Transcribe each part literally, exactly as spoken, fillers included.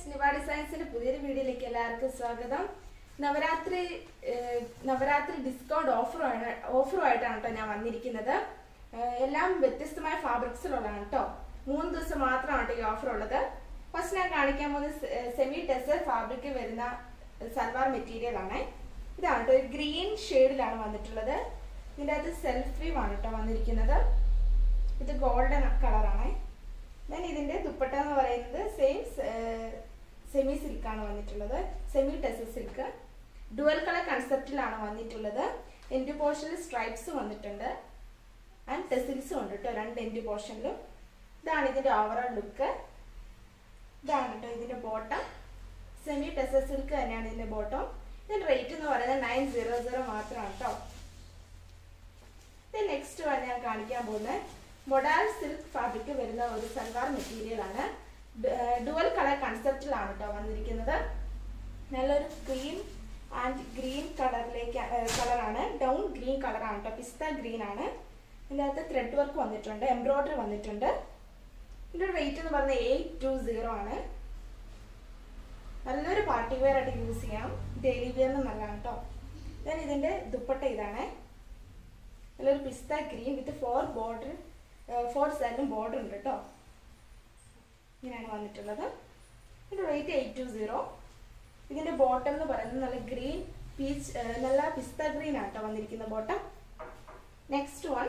Friends, നിവ ഡിസൈൻസിന്റെ പുതിയൊരു വീഡിയോയിലേക്ക് എല്ലാവർക്കും സ്വാഗതം. നവരാത്രി നവരാത്രി ഡിസ്കൗണ്ട് ഓഫറുമാണ് ഓഫറുമായിട്ടാണ് കേട്ടോ ഞാൻ വന്നിരിക്കുന്നത്. എല്ലാം വ്യത്യസ്തമായ ഫാബ്രിക്സിലുള്ളതാണ് കേട്ടോ. മൂന്ന് ദിവസം മാത്രമാണ് കേട്ടോ ഈ ഓഫർ ഉള്ളത്. ഫസ്റ്റ് ഞാൻ കാണിക്കാൻ പോകുന്നത് സെമി ടെസർ ഫാബ്രിക് വരുന്ന സൽവാർ മെറ്റീരിയൽ ആണ്. ഇതാണ് കേട്ടോ, ഒരു ഗ്രീൻ ഷെയ്ഡിലാണ് വന്നിട്ടുള്ളത്. ഇതിൻ്റെ അകത്ത് സെൽഫ് വീവ് ആണ് കേട്ടോ വന്നിരിക്കുന്നത്. ഇത് ഗോൾഡൻ കളറാണ്. ദെൻ ഇതിന്റെ ദുപ്പട്ട എന്ന് പറയുന്നത് സെയിം സെമി സിൽക്കാണ് വന്നിട്ടുള്ളത്. Semi tussar silk dual colour കൺസെപ്റ്റിലാണ് വന്നിട്ടുള്ളത്. എൻഡ് പോർഷനിൽ സ്ട്രൈപ്സ് വന്നിട്ടുണ്ട് ആൻഡ് ടെസിൽസും ഉണ്ട് കേട്ടോ, രണ്ട് എൻഡ് പോർഷനിലും. ഇതാണ് ഇതിന്റെ ഓവറോൾ ലുക്ക്. ഇതാണ് കേട്ടോ ഇതിന്റെ ബോട്ടം. സെമി ടെസർ സിൽക്ക് തന്നെയാണ് ഇതിന്റെ ബോട്ടം. ഇതിന്റെ റേറ്റ് എന്ന് പറയുന്നത് നയൻ സീറോ സീറോ മാത്രമാണ് കേട്ടോ. നെക്സ്റ്റ് വരെ ഞാൻ കാണിക്കാൻ പോകുന്നത് മൊഡാൽ സിൽക്ക് ഫാബ്രിക് വരുന്ന ഒരു സൽവാർ മെറ്റീരിയൽ ആണ്. ഡുവൽ കളർ കൺസെപ്റ്റിലാണ് കേട്ടോ വന്നിരിക്കുന്നത്. നല്ലൊരു ക്രീം ആൻഡ് ഗ്രീൻ കളറിലേക്ക് കളറാണ്. ഡൗൺ ഗ്രീൻ കളറാണ് കേട്ടോ, പിസ്ത ഗ്രീൻ ആണ്. ഇതിൻ്റെ അകത്ത് ത്രെഡ് വർക്ക് വന്നിട്ടുണ്ട്, എംബ്രോയിഡറി വന്നിട്ടുണ്ട്. ഇതിൻ്റെ റേറ്റ് എന്ന് പറയുന്നത് എയ്റ്റ് ടു സീറോ ആണ്. നല്ലൊരു പാർട്ടി വെയർ ആയിട്ട് യൂസ് ചെയ്യാം, ഡെയിലി വെയറിന് നല്ലതാണ് കേട്ടോ. ദെൻ ഇതിൻ്റെ ദുപ്പട്ട ഇതാണ്. നല്ലൊരു pista green with four border four സൈഡിലും ബോർഡർ ഉണ്ട് കേട്ടോ. ഇങ്ങനെയാണ് വന്നിട്ടുള്ളത്. ഇതിൻ്റെ റേറ്റ് എയ്റ്റ് ടു സീറോ. ഇതിൻ്റെ ബോട്ടം എന്ന് പറയുന്നത് നല്ല ഗ്രീൻ പീച്ച്, നല്ല പിസ്ത ഗ്രീൻ ആണ് കേട്ടോ വന്നിരിക്കുന്ന bottom. Next one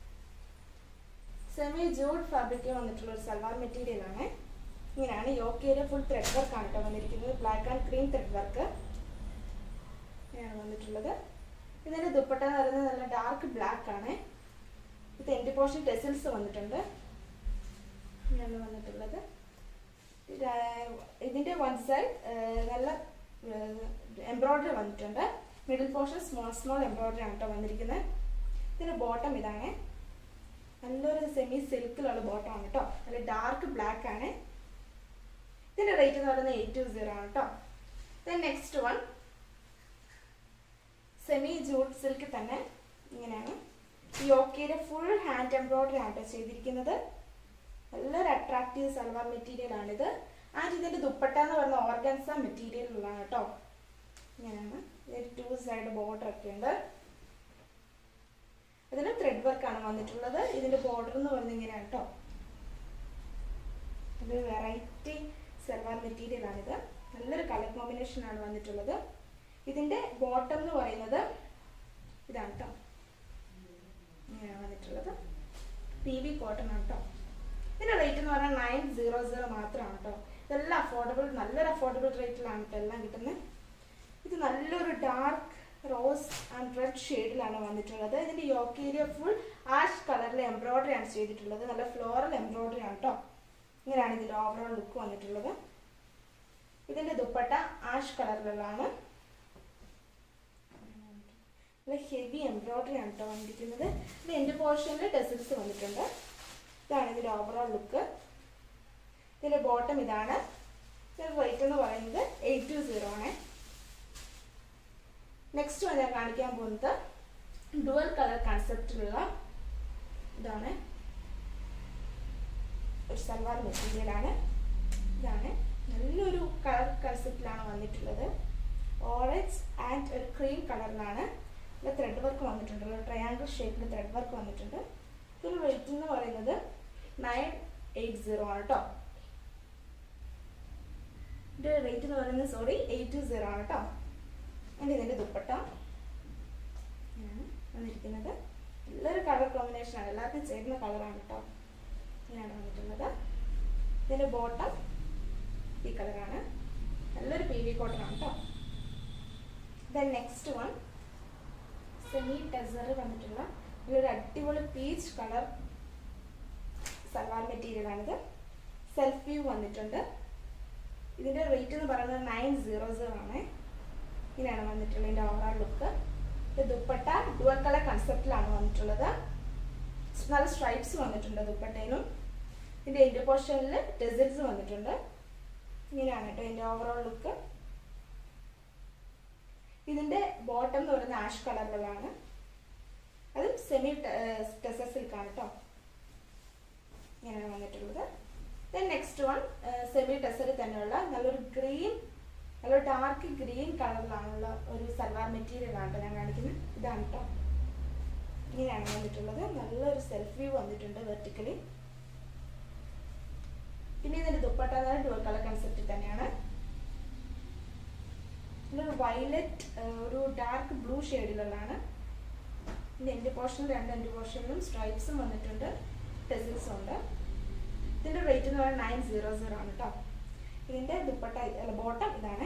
semi jute ഫാബ്രിക്കിൽ വന്നിട്ടുള്ള ഒരു സൽവാർ മെറ്റീരിയൽ ആണ്. ഇങ്ങനെയാണ് yoke area full thread work ആണ് കേട്ടോ വന്നിരിക്കുന്നത്. Black and cream thread work ഇങ്ങനെയാണ് വന്നിട്ടുള്ളത്. ഇതിൻ്റെ ദുപ്പട്ട എന്ന് പറയുന്നത് നല്ല ഡാർക്ക് ബ്ലാക്ക് ആണ്. ഇത് എൻഡ് പോർഷൻ ടെസിൽസ് വന്നിട്ടുണ്ട്. ഇങ്ങനെയാണ് വന്നിട്ടുള്ളത്. ഇതിൻ്റെ വൺ സൈഡ് നല്ല എംബ്രോയിഡറി വന്നിട്ടുണ്ട്. Middle portion small small embroidery ആണ് കേട്ടോ വന്നിരിക്കുന്നത്. ഇതിൻ്റെ ബോട്ടം ഇതാണ്. നല്ലൊരു സെമി സിൽക്കിലുള്ള ബോട്ടം ആണ് കേട്ടോ. നല്ല ഡാർക്ക് ബ്ലാക്ക് ആണ്. ഇതിൻ്റെ റേറ്റ് എന്ന് പറയുന്നത് എയ്റ്റ് ടു സീറോ ആണ് കേട്ടോ. Then next one semi jute silk തന്നെ. ഇങ്ങനെയാണ് ഈ യോക്കയുടെ ഫുൾ ഹാൻഡ് എംബ്രോയിഡറി ആണ് കേട്ടോ ചെയ്തിരിക്കുന്നത്. നല്ലൊരു അട്രാക്റ്റീവ് സൽവാർ മെറ്റീരിയൽ ആണിത്. ആൻഡ് ഇതിൻ്റെ ദുപ്പട്ട എന്ന് പറയുന്ന ഓർഗൻസ മെറ്റീരിയലുള്ളതാണ് കേട്ടോ. ഇങ്ങനെയാണ്. ഇതിൽ ടു സൈഡ് ബോർഡർ ഒക്കെ ഉണ്ട്. ഇതിന് ത്രെഡ് വർക്കാണ് വന്നിട്ടുള്ളത്. ഇതിൻ്റെ ബോർഡർ എന്ന് പറയുന്നത് ഇങ്ങനെയാണ് കേട്ടോ. ഒരു വെറൈറ്റി സൽവാർ മെറ്റീരിയൽ ആണിത്. നല്ലൊരു കളർ കോമ്പിനേഷൻ ആണ് വന്നിട്ടുള്ളത്. ഇതിൻ്റെ ബോട്ടം എന്ന് പറയുന്നത് ഇതാണ് കേട്ടോ. ഇങ്ങനെയാണ് വന്നിട്ടുള്ളത്. പി വി കോട്ടൺ ആണ് കേട്ടോ. ഇതിൻ്റെ റേറ്റ് എന്ന് പറഞ്ഞാൽ നയൻ സീറോ സീറോ മാത്രമാണ് കേട്ടോ. ഇതെല്ലാം അഫോർഡബിൾ, നല്ലൊരു അഫോർഡബിൾ റേറ്റിലാണ് കേട്ടോ എല്ലാം കിട്ടുന്നത്. ഇത് നല്ലൊരു ഡാർക്ക് റോസ് ആൻഡ് റെഡ് ഷെയ്ഡിലാണ് വന്നിട്ടുള്ളത്. ഇതിൻ്റെ യോക്ക് ഏരിയ ഫുൾ ആഷ് കളറിൽ എംബ്രോയിഡറി ആണ് ചെയ്തിട്ടുള്ളത്. നല്ല ഫ്ലോറൽ എംബ്രോയിഡറി ആണ് കേട്ടോ. ഇങ്ങനെയാണ് ഇതിൻ്റെ ഓവറോൾ ലുക്ക് വന്നിട്ടുള്ളത്. ഇതിൻ്റെ ദുപ്പട്ട ആഷ് കളറിലുള്ളതാണ്. നല്ല ഹെവി എംബ്രോയിഡറി ആണ് കേട്ടോ വന്നിരിക്കുന്നത്. ഇത് എൻ്റെ പോർഷനിൽ ടെസിൽസ് വന്നിട്ടുണ്ട്. ഇതാണ് ഇതിൻ്റെ ഓവറോൾ ലുക്ക്. ഇതിൻ്റെ ബോട്ടം ഇതാണ്. ഇതിൻ്റെ റേറ്റ് എന്ന് പറയുന്നത് എയ്റ്റ് ടു സീറോ ആണ്. നെക്സ്റ്റ് ഞാൻ കാണിക്കാൻ പോകുന്നത് ഡുവൽ കളർ കൺസെപ്റ്റിലുള്ള ഇതാണ് ഒരു സൽവാർ മെറ്റീരിയൽ ആണ്. ഇതാണ് നല്ലൊരു കളർ കൺസെപ്റ്റിലാണ് വന്നിട്ടുള്ളത്. ഓറഞ്ച് ആൻഡ് ഒരു ക്രീം കളറിലാണ്. ത്രെഡ് വർക്ക് വന്നിട്ടുണ്ട്. ട്രയാങ്കിൾ ഷേപ്പിൽ ത്രെഡ് വർക്ക് വന്നിട്ടുണ്ട്. ഇതിന് റേറ്റ് എന്ന് പറയുന്നത് നയൻ എയ്റ്റ് സീറോ ആണ് കേട്ടോ. ഇതിൻ്റെ റേറ്റ് എന്ന് പറയുന്നത് സോറി എയ്റ്റ് ടു സീറോ ആണ് കേട്ടോ. അതിൻ്റെ ഇതിൻ്റെ ദുപ്പട്ട വന്നിരിക്കുന്നത് നല്ലൊരു കളർ കോമ്പിനേഷനാണ്, എല്ലാവർക്കും ചേരുന്ന കളറാണ് കേട്ടോ. ഇങ്ങനെയാണ് വന്നിട്ടുള്ളത്. ഇതിൻ്റെ ബോട്ടം ഈ കളറാണ്. നല്ലൊരു പി വി കോട്ടൺ ആണ് കേട്ടോ. Then next one semi tussar വന്നിട്ടുള്ള ഒരു അടിപൊളി പീച്ച് കളർ സൽവാർ മെറ്റീരിയൽ ആണിത്. സെൽഫ് വ്യൂ വന്നിട്ടുണ്ട്. ഇതിൻ്റെ റേറ്റ് എന്ന് പറയുന്നത് നയൻ സീറോ സീറോ ആണ്. ഇങ്ങനെയാണ് വന്നിട്ടുള്ളത് ഇതിൻ്റെ ഓവറോൾ ലുക്ക്. ഇത് ദുപ്പട്ട ഡുവൽ കളർ കൺസെപ്റ്റിലാണ് വന്നിട്ടുള്ളത്. നല്ല സ്ട്രൈപ്സ് വന്നിട്ടുണ്ട് ദുപ്പട്ടയിലും. ഇതിൻ്റെ എൻഡ് പോർഷനിൽ ടെസിൽസ് വന്നിട്ടുണ്ട്. ഇങ്ങനെയാണ് കേട്ടോ ഇതിൻ്റെ ഓവറോൾ ലുക്ക്. ഇതിൻ്റെ ബോട്ടം എന്ന് പറയുന്നത് ആഷ് കളറിലുള്ളതാണ്. അതും സെമി ടെസർ സിൽക്കാണ് കേട്ടോ. ഇങ്ങനെയാണ് വന്നിട്ടുള്ളത്. ദെൻ നെക്സ്റ്റ് വൺ സെമി ടെസറിൽ തന്നെയുള്ള നല്ലൊരു ഗ്രീൻ നല്ലൊരു ഡാർക്ക് ഗ്രീൻ കളറിലാണുള്ള ഒരു സൽവാർ മെറ്റീരിയൽ ആണ് ഞാൻ കാണിക്കുന്നത്. ഇതാണ് കേട്ടോ, ഇങ്ങനെയാണ് വന്നിട്ടുള്ളത്. നല്ലൊരു സെൽഫ് വ്യൂ വന്നിട്ടുണ്ട് വെർട്ടിക്കലി. പിന്നെ ഇതിന്റെ ദുപ്പട്ട ഡുവൽ കളർ കൺസെപ്റ്റ് തന്നെയാണ്. ഒരു വയലറ്റ് ഒരു ഡാർക്ക് ബ്ലൂ ഷെയ്ഡിലുള്ളതാണ്. പിന്നെ എൻ്റെ പോർഷനിൽ രണ്ട് എൻ്റെ പോർഷനിലും സ്ട്രൈപ്സും വന്നിട്ടുണ്ട്, ടെസിൽസും ഉണ്ട്. ഇതിന്റെ റേറ്റ് എന്ന് പറയുന്നത് നയൻ സീറോ സീറോ ആണ് കേട്ടോ. ഇതിന്റെ ദുപ്പട്ട അല്ല ബോട്ടം ഇതാണ്.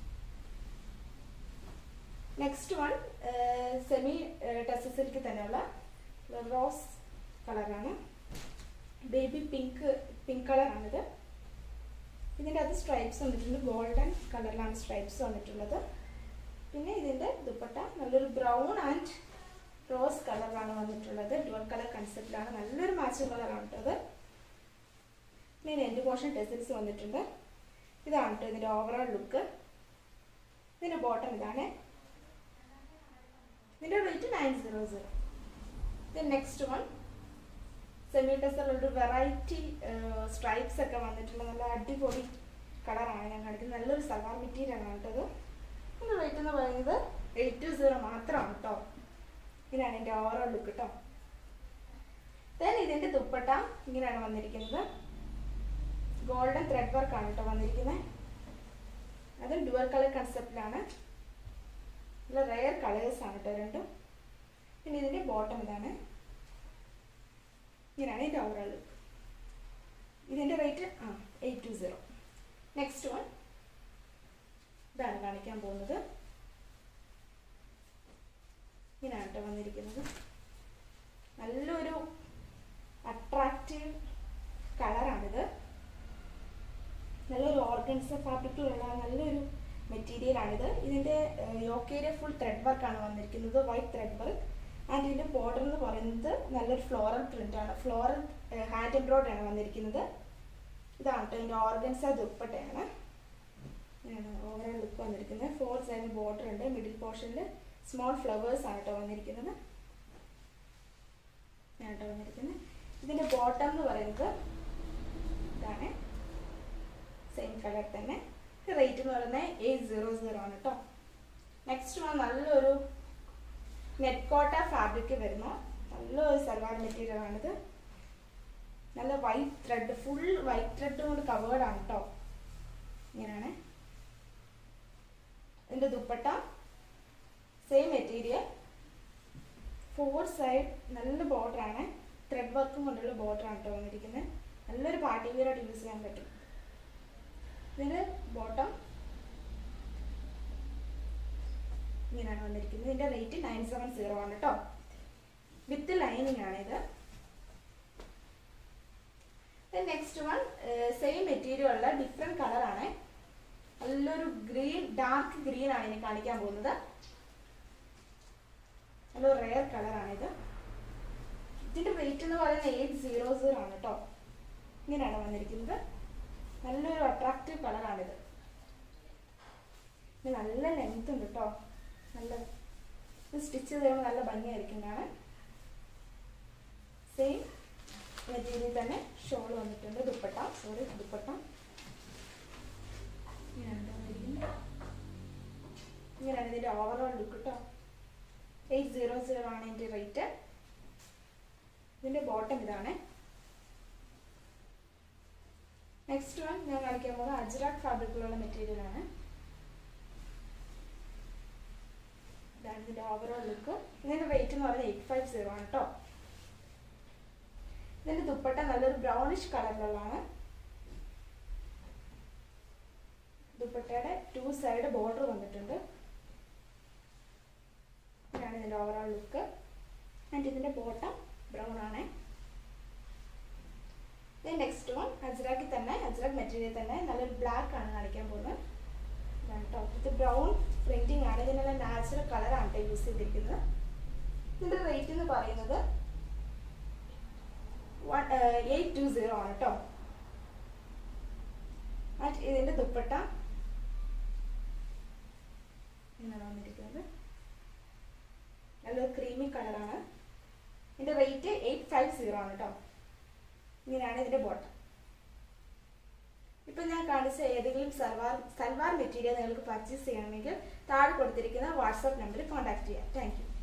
Next one semi tussar silk തന്നെയുള്ള റോസ് കളറാണ്. ബേബി പിങ്ക് പിങ്ക് കളറാണിത്. ഇതിൻ്റെ അത് സ്ട്രൈപ്സ് വന്നിട്ടുണ്ട്, ഗോൾഡൻ കളറിലാണ് സ്ട്രൈപ്സ് വന്നിട്ടുള്ളത്. പിന്നെ ഇതിൻ്റെ ദുപ്പട്ട നല്ലൊരു ബ്രൗൺ ആൻഡ് റോസ് കളറാണ് വന്നിട്ടുള്ളത്. ഡുവൽ കളർ കൺസെപ്റ്റിലാണ്, നല്ലൊരു മാച്ചിങ് കളറാണ് കേട്ടത്. പിന്നെ എൻ്റെ പോർഷൻ ടെസിൽസ് വന്നിട്ടുണ്ട്. ഇതാണ് കേട്ടോ ഇതിൻ്റെ ഓവറോൾ ലുക്ക്. ഇതിൻ്റെ ബോട്ടം ഇതാണ്. ഇതിൻ്റെ rate nine zero zero. Then next one semi ടെസറിലൊരു വെറൈറ്റി സ്ട്രൈപ്സ് ഒക്കെ വന്നിട്ടുള്ള നല്ല അടിപൊളി കളറാണ് ഞാൻ കാണിക്കുന്നത്. നല്ലൊരു സൽവാർ മെറ്റീരിയൽ ആണ് കേട്ടത്. ഇതിൻ്റെ റേറ്റ് എന്ന് പറയുന്നത് എയ്റ്റ് ടു സീറോ മാത്രമാണ് കേട്ടോ. ഇങ്ങനെയാണ് എൻ്റെ ഓവറോൾ ലുക്ക് കേട്ടോ. ദെൻ ഇതിൻ്റെ ദുപ്പട്ട ഇങ്ങനെയാണ് വന്നിരിക്കുന്നത്. ഗോൾഡൻ ത്രെഡ് വർക്കാണ് കേട്ടോ വന്നിരിക്കുന്നത്. അത് ഡുവൽ കളർ കൺസെപ്റ്റിലാണ്. നല്ല റെയർ കളേഴ്സ് ആണ് കേട്ടോ രണ്ടും. പിന്നെ ഇതിൻ്റെ ബോട്ടം ഇതാണ്. ഇങ്ങനെയാണ് ഇതിൻ്റെ ഓവറോൾ ലുക്ക്. ഇതിൻ്റെ റേറ്റ് ആ eight two zero. Next one ഇതാണ് കാണിക്കാൻ പോകുന്നത്. ഇങ്ങനെയാണ് കേട്ടോ വന്നിരിക്കുന്നത്. നല്ലൊരു അട്രാക്റ്റീവ് കളറാണിത്. നല്ലൊരു ഓർഗൻസ ഫാബ്രിക്കിലുള്ള നല്ലൊരു മെറ്റീരിയലാണിത്. ഇതിൻ്റെ യോക്കേരിയ ഫുൾ ത്രെഡ് വർക്കാണ് വന്നിരിക്കുന്നത്, വൈറ്റ് ത്രെഡ് വർക്ക്. ആൻഡ് ഇതിൻ്റെ ബോർഡർ എന്ന് പറയുന്നത് നല്ലൊരു ഫ്ലോറൽ പ്രിൻ്റാണ്, ഫ്ലോറൽ ഹാൻഡ് എംബ്രോയ്ഡറി ആണ് വന്നിരിക്കുന്നത്. ഇതാണ് കേട്ടോ ഇതിൻ്റെ ഓർഗൻസ ദുപ്പട്ടയാണ്. ഇങ്ങനെയാണ് ഓവറോൾ ലുക്ക് വന്നിരിക്കുന്നത്. ഫോർ സൈഡ് ബോർഡർ ഉണ്ട്. മിഡിൽ പോർഷനിൽ സ്മോൾ ഫ്ലവേഴ്സ് ആണ് കേട്ടോ വന്നിരിക്കുന്നത്. ഇതാണ് കേട്ടോ വന്നിരിക്കുന്നത്. ഇതിൻ്റെ ബോട്ടം എന്ന് പറയുന്നത് ഇതാണ്, സെയിം കളർ തന്നെ. റേറ്റ് എന്ന് പറയുന്നത് എയ്റ്റ് സീറോ സീറോ ആണ് കേട്ടോ. നെക്സ്റ്റ് വൺ നല്ലൊരു നെറ്റ് കോട്ട ഫാബ്രിക് വരുന്ന നല്ലൊരു സൽവാർ മെറ്റീരിയൽ ആണിത്. നല്ല white thread, full white thread കൊണ്ട് കവേർഡ് ആണ് കേട്ടോ. ഇങ്ങനെയാണ് ഇതിൻ്റെ ദുപ്പട്ട. സെയിം മെറ്റീരിയൽ, ഫോർ സൈഡ് നല്ല ബോർഡറാണ്, ത്രെഡ് വർക്കും കൊണ്ടുള്ള ബോർഡറാണ് കേട്ടോ വന്നിരിക്കുന്നത്. നല്ലൊരു പാർട്ടി വെയർ ആയിട്ട് യൂസ് ചെയ്യാൻ പറ്റും. ഇതിൻ്റെ ബോട്ടം ഇങ്ങനെയാണ് വന്നിരിക്കുന്നത്. ഇതിൻ്റെ റേറ്റ് നയൻ സെവൻ സീറോ ആണ് കേട്ടോ. വിത്ത് ലൈനിങ് ആണിത്. നെക്സ്റ്റ് വൺ സെയിം മെറ്റീരിയൽ ഉള്ള ഡിഫറെൻറ്റ് കളറാണ്. നല്ലൊരു ഗ്രീൻ, ഡാർക്ക് ഗ്രീൻ ആണ് ഇനി കാണിക്കാൻ പോകുന്നത്. നല്ലൊരു റെയർ കളറാണിത്. ഇതിൻ്റെ റേറ്റ് എന്ന് പറയുന്നത് എയ്റ്റ് സീറോ സീറോ ആണ് കേട്ടോ. ഇങ്ങനെയാണ് വന്നിരിക്കുന്നത്. നല്ലൊരു അട്രാക്റ്റീവ് കളറാണിത്. ഇത് നല്ല ലെങ്ത് ഉണ്ട് കേട്ടോ. നല്ല ഇത് സ്റ്റിച്ച് ചെയ്യുമ്പോൾ നല്ല ഭംഗിയായിരിക്കും കാണാൻ. സെയിം മെറ്റീരിയൽ തന്നെ ഷോൾ വന്നിട്ടുണ്ട്. ദുപ്പട്ട സോറി ദുപ്പട്ട ഇങ്ങനെയാണ് ഇതിൻ്റെ ഓവറോൾ ലുക്ക് കേട്ടോ. എയ്റ്റ് സീറോ സീറോ ആണ് ഇതിൻ്റെ റേറ്റ്. ഇതിൻ്റെ ബോട്ടം ഇതാണ്. നെക്സ്റ്റ് വൺ ഞാൻ കാണിക്കാൻ പോകുന്നത് അജ്രാക് ഫാബ്രിക്കിലുള്ള മെറ്റീരിയലാണ്. ഇതാണ് ഇതിൻ്റെ ഓവറോൾ ലുക്ക്. ഇതിൻ്റെ റേറ്റ് എന്ന് പറയുന്നത് എയ്റ്റ് ഫൈവ് സീറോ ആണ് കേട്ടോ. ഇതിൻ്റെ ദുപ്പട്ട നല്ലൊരു ബ്രൗണിഷ് കളറിലുള്ളതാണ്. ദുപ്പട്ടയുടെ ടു സൈഡ് ബോർഡർ വന്നിട്ടുണ്ട്. ഇതാണ് ഇതിൻ്റെ ഓവറോൾ ലുക്ക്. ആൻഡ് ഇതിൻ്റെ ബോട്ടം ബ്രൗൺ ആണ്. നെക്സ്റ്റ് വൺ അജ്രാക്കിൽ തന്നെ, അജ്രാക്ക് മെറ്റീരിയൽ തന്നെ നല്ലൊരു ബ്ലാക്ക് ആണ് കാണിക്കാൻ പോകുന്നത്. കേട്ടോ ഇത് ബ്രൗൺ പ്രിന്റിംഗ് ആണ്. ഇതിനുള്ള നാച്ചുറൽ കളറാണ് കേട്ടോ യൂസ് ചെയ്തിരിക്കുന്നത്. ഇതിൻ്റെ റേറ്റ് എന്ന് പറയുന്നത് വൺ എയ്റ്റ് ടു സീറോ ആണ് കേട്ടോ. ഇതിൻ്റെ ദുപ്പട്ട ഇങ്ങനെ വന്നിരിക്കുന്നത് നല്ലൊരു ക്രീമി കളറാണ്. ഇതിൻ്റെ റേറ്റ് എയ്റ്റ് ഫൈവ് സീറോ ആണ് കേട്ടോ. ഇങ്ങനെയാണ് ഇതിൻ്റെ ബോട്ടം. ഇപ്പം ഞാൻ കാണിച്ച ഏതെങ്കിലും സൽവാർ സൽവാർ മെറ്റീരിയൽ നിങ്ങൾക്ക് പർച്ചേസ് ചെയ്യണമെങ്കിൽ താഴെ കൊടുത്തിരിക്കുന്ന വാട്സാപ്പ് നമ്പറിൽ കോൺടാക്ട് ചെയ്യാം. Thank U.